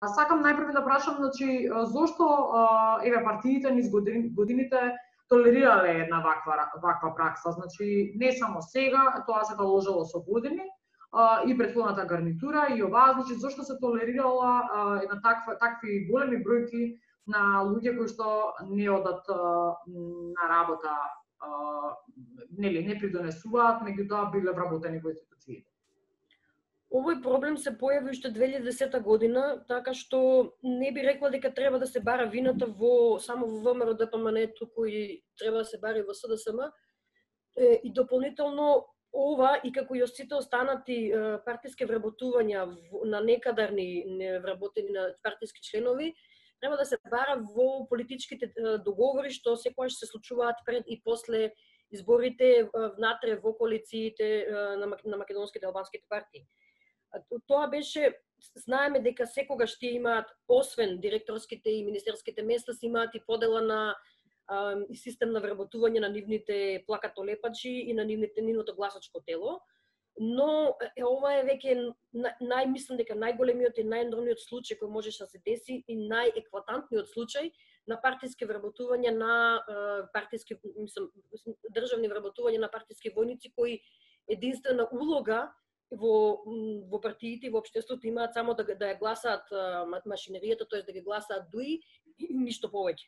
Сакам најпрво да прашам, значи, зошто еве партиите низ годините толерирале една ваква пракса, значи не само сега, тоа се наложило со години, и претходната гарнитура и оваа, значи зошто се толерирала една такви големи бројки на луѓе кои што не одат на работа, нели не придонесуваат, меѓутоа биле вработени во институциите. Овој проблем се појави уште 2010 година, така што не би рекла дека треба да се бара вината само во ВМРО ДПМН, туку и треба да се бара и во СДСМ. И дополнително ова и како и сите останати партиски вработувања на некадарни вработени на партиски членови, треба да се бара во политичките договори што секогаш се случуваат пред и после изборите внатре во коалициите на македонските и албанските партии. Тоа беше, знаеме дека секогаш тие имаат, освен директорските и министерските места, имаат и подела на систем на вработување на нивните плакатолепачи и на нивното гласачко тело. Но ова е веќе мислам дека најголемиот и најендорниот случај кој можеше да се деси и најеклатантниот случај на партиски вработување на партиски, мислам, државни вработувања на партиски војници кои единствена улога во партиите и во општеството имаат само да ја гласаат машинеријата, тоест да ги гласаат ДУИ и ништо повеќе.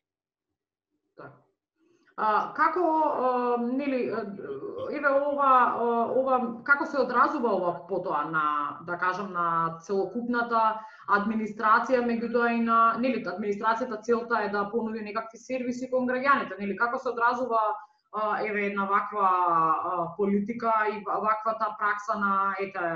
Како нели еве ова како се одразува ова потоа на, да кажам, на целокупната администрација, меѓутоа и на нели администрацијата целта е да понуди некакви сервиси кон граѓаните, нели како се одразува еве една ваква политика и ваквата пракса на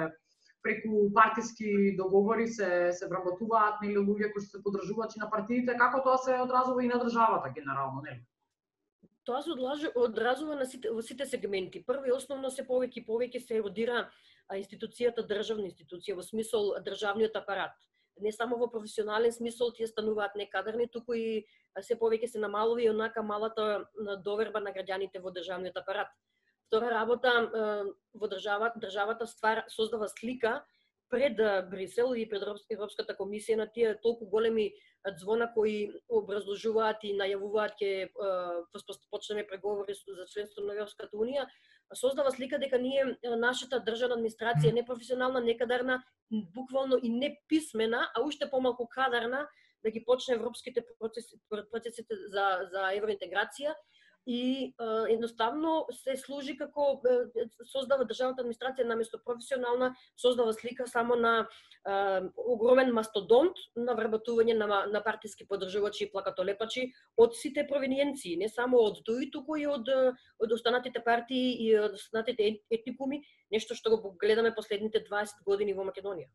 преку партиски договори се вработуваат нели луѓе кои се поддржувачи на партиите, како тоа се одразува и на државата генерално, нели? Тоа се одразува во сите сегменти. Прво и основно се повеќе се еродира институцијата државна институција во смисол државниот апарат. Не само во професионален смисол тие стануваат некадарни, туку и се повеќе се намалува и онака малата доверба на граѓаните во државниот апарат. Втора работа, во државата создава слика пред Брисел и пред Европската комисија на тие толку големи звона кои образложуваат и најавуваат ќе почнеме преговори за членство на Европската унија, создава слика дека нашата државна администрација е непрофесионална, некадарна, буквално и неписмена, а уште помалку кадарна да ги почне европските процесите за евроинтеграција и едноставно се служи како создава државната администрација наместо професионална, создава слика само на огромен мастодонт на вработување на партиски поддржувачи и плакатолепачи од сите провиниенции, не само од ДУИ, туку и од останатите партии и од останатите етникуми, нешто што го гледаме последните 20 години во Македонија.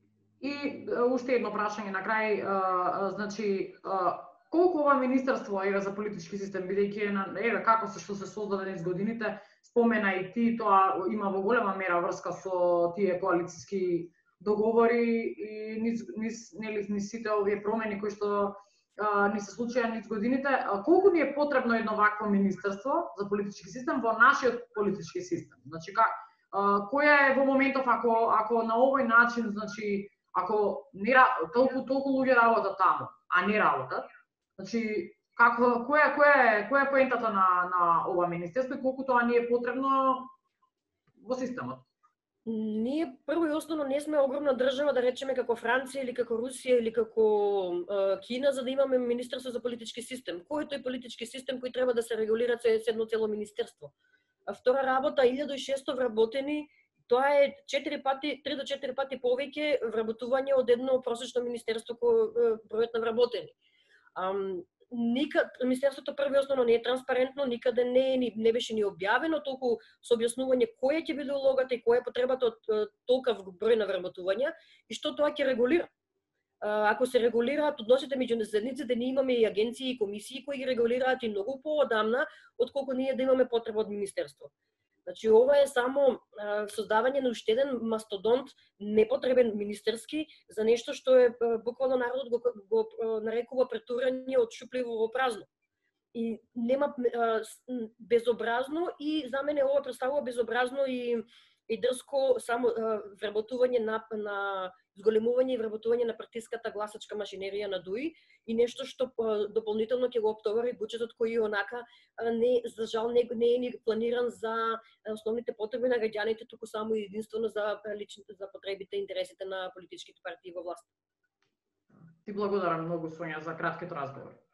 И уште едно прашање на крај, значи колку ова министерство за политички систем, бидејќи како што се создаде низ годините, спомена и ти, тоа има во голема мера врска со тие коалициски договори и низ сите овие промени кои што ни се случија низ годините, колку ни е потребно едно вакво министерство за политички систем во нашиот политички систем? Значи која е во моментов ако на овој начин, значи ако толку луѓе работат таму, а не работат, значи која е поентата на ова министерство и колку тоа ни е потребно во системот? Ние прво и основно не сме огромна држава, да речеме како Франција или како Русија или како Кина, за да имаме министерство за политички систем. Кој е тој политички систем кој треба да се регулира со едно цело министерство? Втора работа, 1600 вработени, тоа е 3 до 4 пати повеќе вработување од едно просечно министерство кој бројот на вработени. Министерството прво основно не е транспарентно, никаде не беше ни објавено толку со објаснување која ќе биде улогата и која е потребата од толкав број на вработувања и што тоа ќе регулира. Ако се регулираат односите меѓу заедниците, ние имаме и агенции и комисии кои ги регулираат и многу поодамна отколку ние да имаме потреба од министерство. Значи, ова е само создавање на уште еден мастодонт, непотребен министерски, за нешто што е буквално народот го нарекува претурање од шупливо во празно. И нема безобразно и за мене ова представува безобразно и и дрско само вработување на зголемување и вработување на партиската гласачка машинерија на ДУИ и нешто што дополнително ќе го оптовари буџетот кој и онака за жал не е ни планиран за основните потреби на граѓаните, туку само и единствено за потребите и интересите на политичките партии во власт. Ти благодарам многу, Сонја, за краткиот разговор.